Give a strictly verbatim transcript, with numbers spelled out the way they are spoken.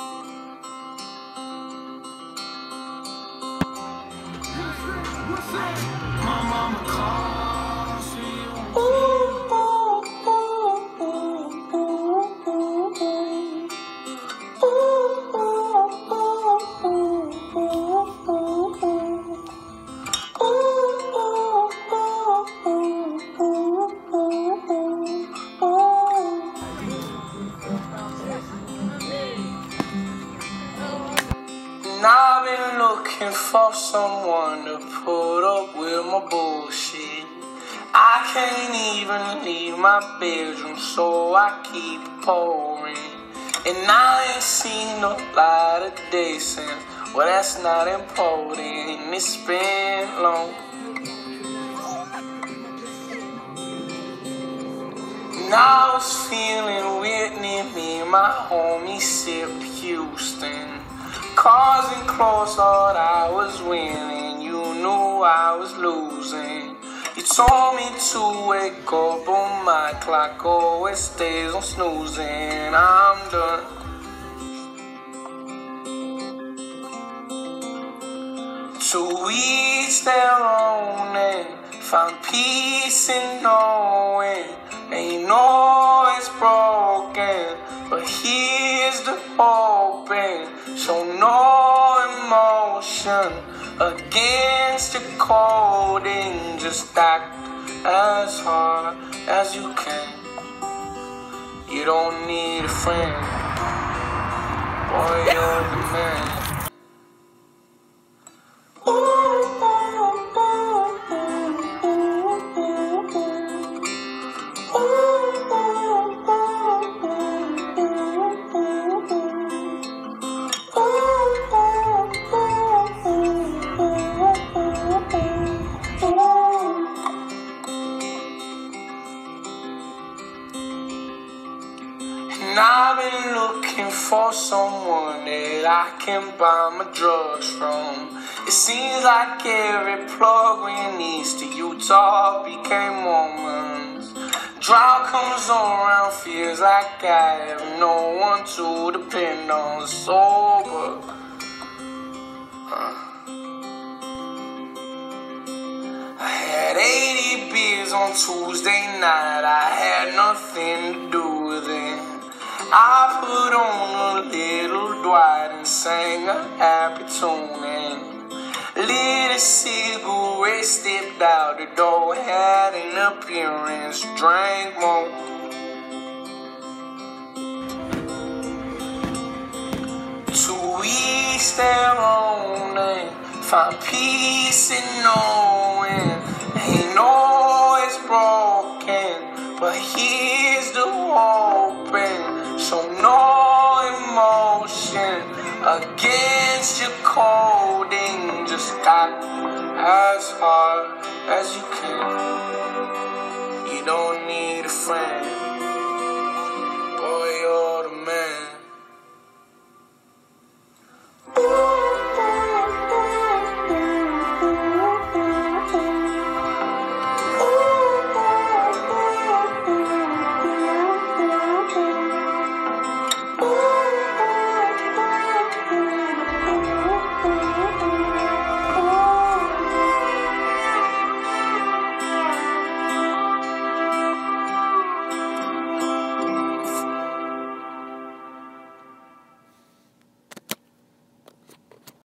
My mama calls me. And I've been looking for someone to put up with my bullshit. I can't even leave my bedroom, so I keep pouring. And I ain't seen no light of day since. Well, that's not important. It's been long. And I was feeling Whitney, me and my homie sip Houston. Cars and clothes, thought I was winning. You knew I was losing. You told me to wake up, but my clock always stays on snoozing. I'm done. To each their own and find peace in knowing they know it's broken, but here's the hoping. Show no emotion against your coding. Just act as hard as you can. You don't need a friend, boy, you're the man. And I've been looking for someone that I can buy my drugs from. It seems like every plug we needs to Utah became Mormons. Drought comes around, feels like I have no one to depend on. Sober. Uh. I had eighty beers on Tuesday night. I had nothing to do with it. I put on a little Dwight and sang a happy tune and lit a cigarette, stepped out the door, had an appearance, drank more. To each their own and find peace in knowing they know it's broken, but here's the hoping. So no emotion against your coding. Just act as hard as you can. You don't need a friend.